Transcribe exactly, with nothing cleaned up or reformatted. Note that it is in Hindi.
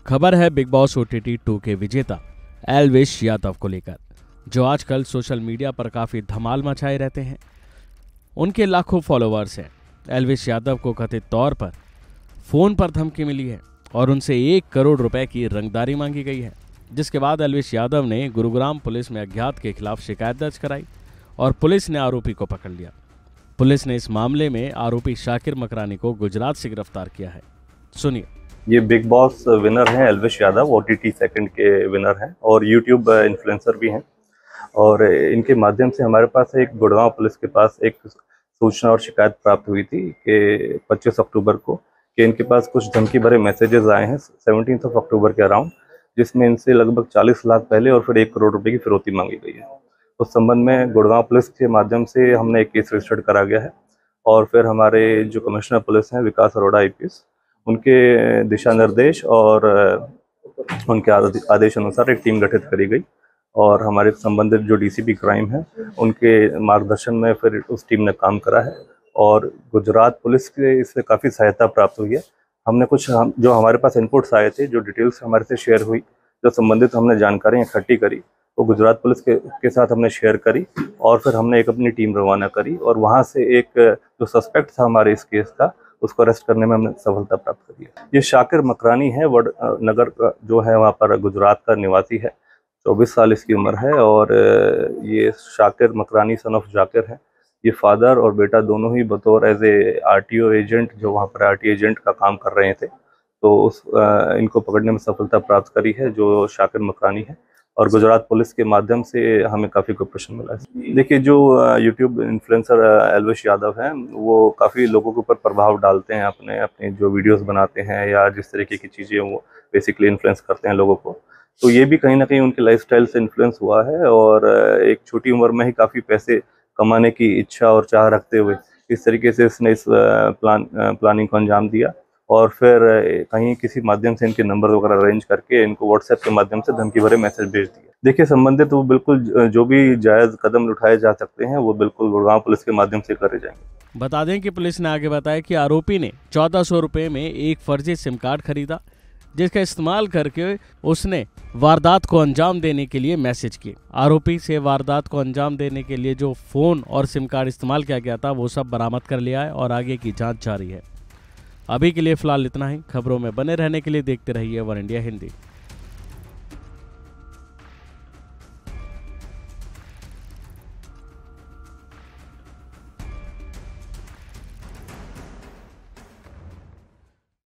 खबर है बिग बॉस ओटीटी टू के विजेता एल्विश यादव को लेकर, जो आजकल सोशल मीडिया पर काफी धमाल मचाए रहते हैं। उनके लाखों फॉलोअर्स हैं। एल्विश यादव को कथित तौर पर फोन पर धमकी मिली है और उनसे एक करोड़ रुपए की रंगदारी मांगी गई है, जिसके बाद एल्विश यादव ने गुरुग्राम पुलिस में अज्ञात के खिलाफ शिकायत दर्ज कराई और पुलिस ने आरोपी को पकड़ लिया। पुलिस ने इस मामले में आरोपी शाकिर मकरानी को गुजरात से गिरफ्तार किया है। सुनिए। ये बिग बॉस विनर हैं एल्विश यादव, ओटीटी सेकंड के विनर हैं और यूट्यूब इन्फ्लुएंसर भी हैं। और इनके माध्यम से हमारे पास एक गुड़गांव पुलिस के पास एक सूचना और शिकायत प्राप्त हुई थी कि पच्चीस अक्टूबर को कि इनके पास कुछ धमकी भरे मैसेजेस आए हैं सेवनटीन्थ ऑफ अक्टूबर के अराउंड, जिसमें इनसे लगभग चालीस लाख पहले और फिर एक करोड़ रुपए की फिरौती मांगी गई है। उस संबंध में गुड़गांव पुलिस के माध्यम से हमने एक केस रजिस्टर्ड करा गया है और फिर हमारे जो कमिश्नर पुलिस हैं Vikas Arora I P S, उनके दिशा निर्देश और उनके आदेश अनुसार एक टीम गठित करी गई और हमारे संबंधित जो डीसीपी क्राइम है उनके मार्गदर्शन में फिर उस टीम ने काम करा है और गुजरात पुलिस के इससे काफ़ी सहायता प्राप्त हुई है। हमने कुछ हम जो हमारे पास इनपुट्स आए थे, जो डिटेल्स हमारे से शेयर हुई, जो संबंधित हमने जानकारी इकट्ठी करी, वो गुजरात पुलिस के, के साथ हमने शेयर करी और फिर हमने एक अपनी टीम रवाना करी और वहाँ से एक जो सस्पेक्ट था हमारे इस केस का, उसको अरेस्ट करने में हमने सफलता प्राप्त करी है। ये शाकिर मकरानी है, वडनगर का जो है वहाँ पर गुजरात का निवासी है, चौबीस साल इसकी उम्र है और ये शाकिर मकरानी सन ऑफ जाकिर है। ये फादर और बेटा दोनों ही बतौर एज ए आरटीओ एजेंट, जो वहाँ पर आरटीओ एजेंट का काम कर रहे थे, तो उस इनको पकड़ने में सफलता प्राप्त करी है जो शाकिर मकरानी है और गुजरात पुलिस के माध्यम से हमें काफ़ी कोऑपरेशन मिला है। देखिए, जो यूट्यूब इन्फ्लुएंसर एल्विश यादव हैं वो काफ़ी लोगों के ऊपर प्रभाव डालते हैं, अपने अपने जो वीडियोस बनाते हैं या जिस तरीके की चीज़ें वो बेसिकली इन्फ्लुएंस करते हैं लोगों को, तो ये भी कहीं ना कहीं उनके लाइफस्टाइल से इन्फ्लुएंस हुआ है और एक छोटी उम्र में ही काफ़ी पैसे कमाने की इच्छा और चाह रखते हुए इस तरीके से इसने इस प्लान प्लानिंग को अंजाम दिया और फिर कहीं किसी माध्यम से इनके नंबर वगैरह अरेंज करके इनको व्हाट्सएप के माध्यम से धमकी भरे मैसेज भेज दिए। देखिए, संबंधित वो बिल्कुल जो भी जायज़ कदम उठाए जा सकते हैं वो बिल्कुल गुड़गांव पुलिस के माध्यम से करे जाएंगे। बता दें कि पुलिस ने आगे बताया कि आरोपी ने चौदह सौ रुपये में एक फर्जी सिम कार्ड खरीदा, जिसका इस्तेमाल करके उसने वारदात को अंजाम देने के लिए मैसेज किए। आरोपी से वारदात को अंजाम देने के लिए जो फोन और सिम कार्ड इस्तेमाल किया गया था वो सब बरामद कर लिया है और आगे की जांच जारी है। अभी के लिए फिलहाल इतना ही। खबरों में बने रहने के लिए देखते रहिए वन इंडिया हिंदी।